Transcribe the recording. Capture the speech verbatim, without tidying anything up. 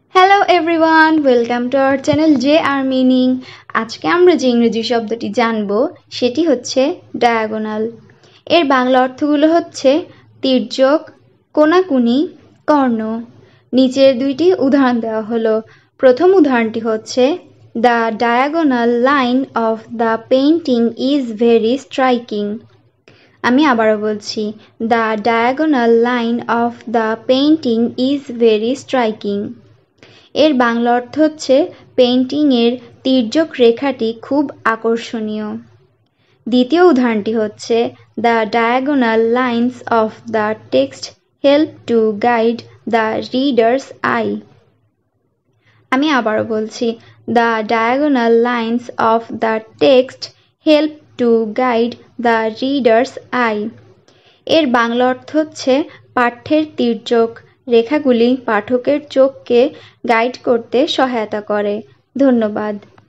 Hello everyone, welcome to our channel J R meaning. আজকে আমরা যে ইংরেজি শব্দটি জানব সেটি হচ্ছে ডায়াগোনাল। এর বাংলা অর্থগুলো হচ্ছে তির্যক, কোনাকুনি, কর্ণ। নিচের দুইটি উদাহরণ দেওয়া হলো। প্রথম উদাহরণটি হচ্ছে the diagonal line of the painting is very striking. আমি আবারও বলছি, the diagonal line of the painting is very striking. এর বাংলা অর্থ হচ্ছে পেইন্টিংয়ের তির্যক রেখাটি খুব আকর্ষণীয়। দ্বিতীয় উদাহরণটি হচ্ছে the diagonal lines of the text help to guide the readers eye. আমি আবারও বলছি, the diagonal lines of the text help to guide the readers eye. এর বাংলা অর্থ হচ্ছে পাঠ্যের তির্যক রেখাগুলি পাঠকের চোখকে গাইড করতে সহায়তা করে। ধন্যবাদ।